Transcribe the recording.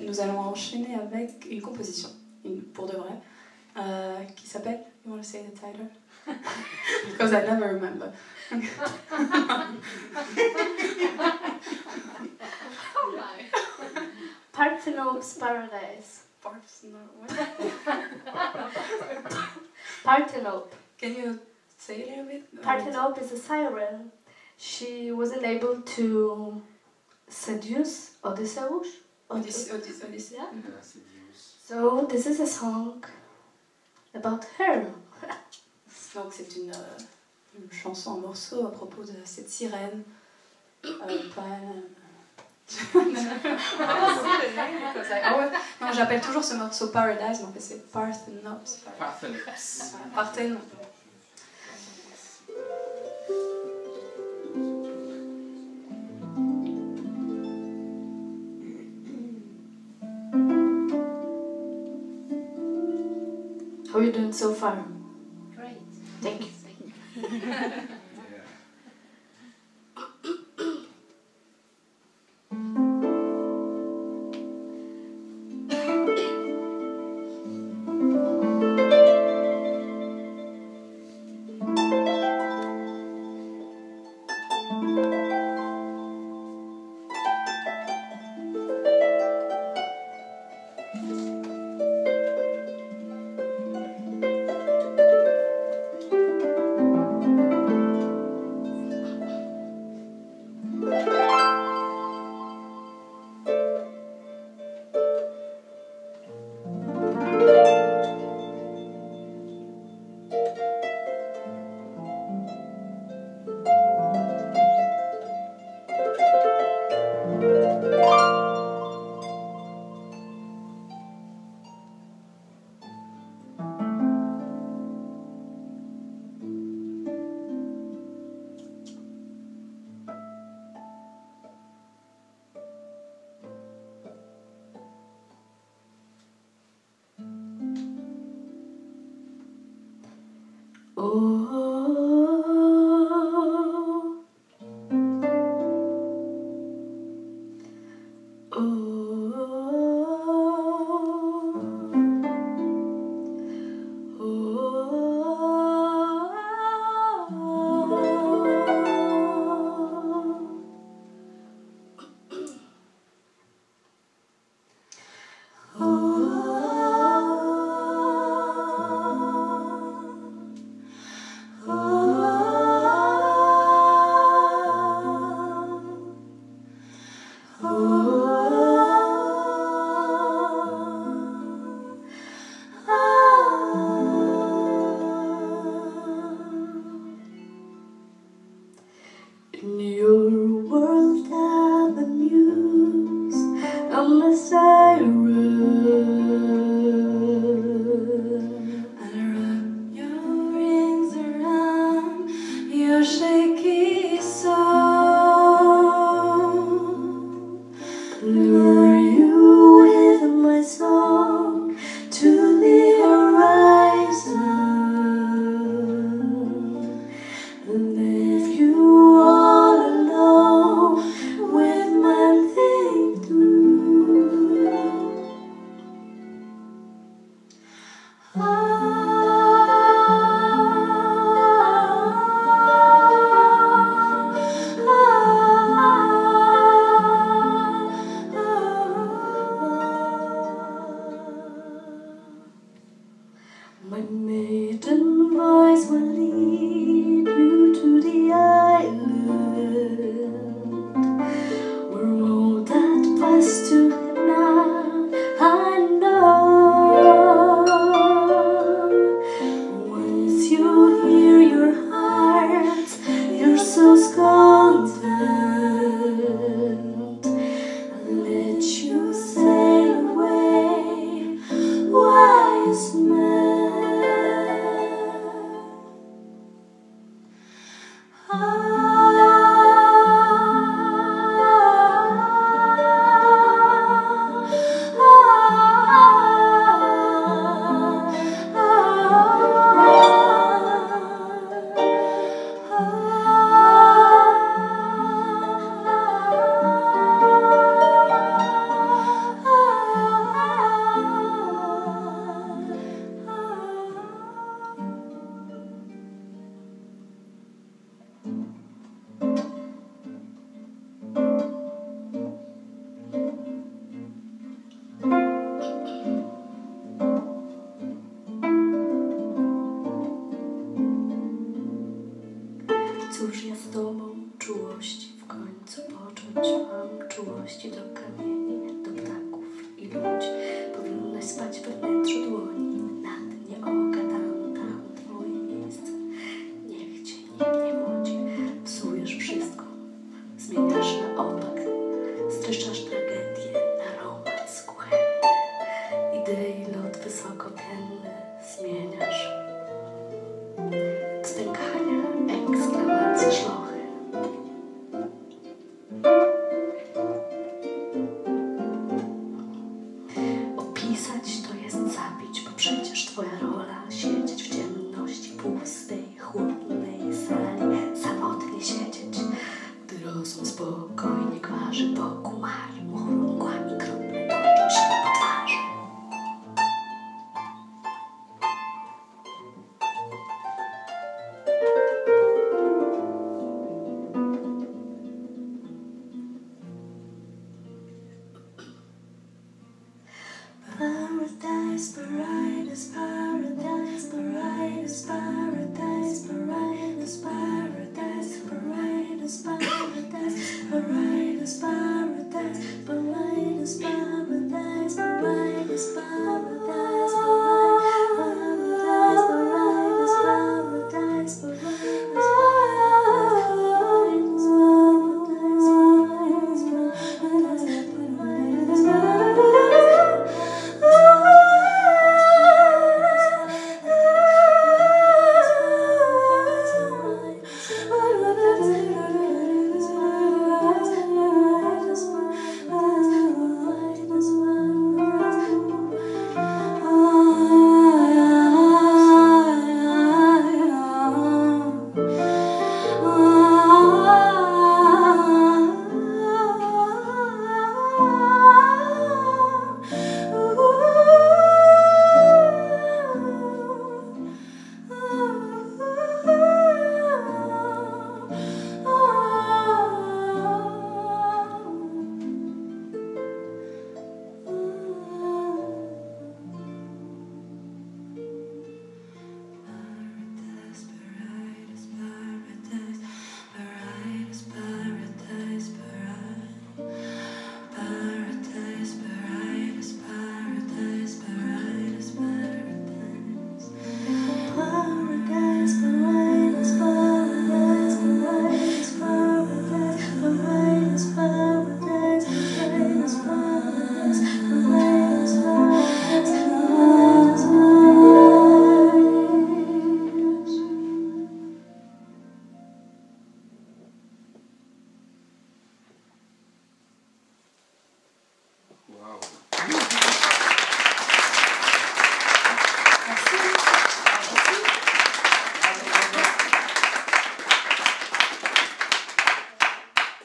nous allons enchaîner avec une composition, pour de vrai, qui s'appelle... You want to say the title? Because I never remember. Parthenope's Paradise. Parthenope. Parthenope. Can you say a little bit? Parthenope is a siren. She wasn't able to seduce Odysseus. Odyssey. Yeah. So this is a song about her. Donc c'est une chanson, un morceau à propos de cette sirène. Non, j'appelle toujours ce morceau Paradise, mais en fait c'est Parthenope. Parthenope. How are you doing so far? Great. Thank you. końcu poczuć mam czułości do kamieni, do ptaków i ludzi. Powinnaś spać we wnętrzu dłoni, na dnie oka, tam twoje miejsce. Niech cię nikt nie młodzi, psujesz wszystko, zmieniasz na opak, streszczasz tragedię na romans kuchenny. Idei lot wysokopienny zmieniasz w stękania, eksklamacje, szlochy. Opisać to jest zabić, bo przecież twoja rola siedzieć w ciemności pustej, chłodnej sali, samotnie siedzieć, gdy rozum spokojnie gwarzy boku marmur, mgłami krople toczą się po twarzy. Paradise, paradise, paradise, paradise, paradise, paradise, paradise, paradise, paradise, paradise, paradise, paradise, paradise, paradise, paradise, Wow.